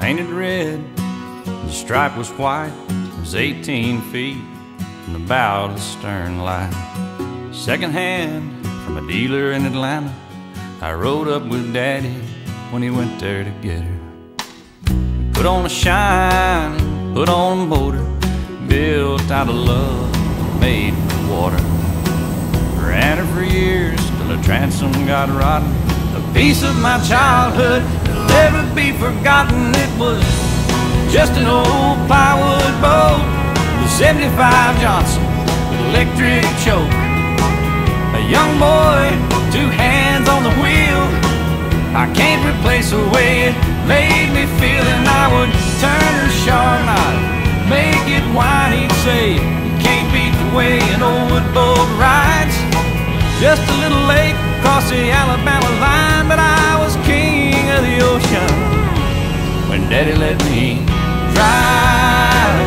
painted red, the stripe was white. It was 18 feet from the bow to the stern light. Second hand from a dealer in Atlanta, I rode up with Daddy when he went there to get her. Put on a shine, put on a motor, built out of love, made for water. Ran her for years till the transom got rotten. A piece of my childhood that'll never be forgotten. It was just an old plywood boat, the 75 Johnson with electric choke. A young boy, 2 hands on the wheel. I can't replace the way it made me feel. And I would turn her sharp and I'd make it whine. He'd say, you can't beat the way an old wood boat rides. Just a little late across the Alabama line, but I was king of the ocean when Daddy let me drive.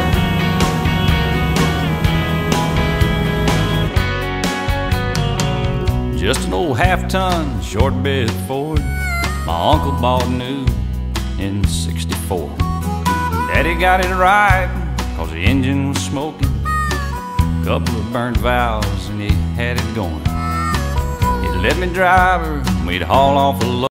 Just an old half-ton short bed Ford my uncle bought new in '64. Daddy got it right cause the engine was smoking, couple of burnt valves and he had it going. He'd let me drive her and we'd haul off a load.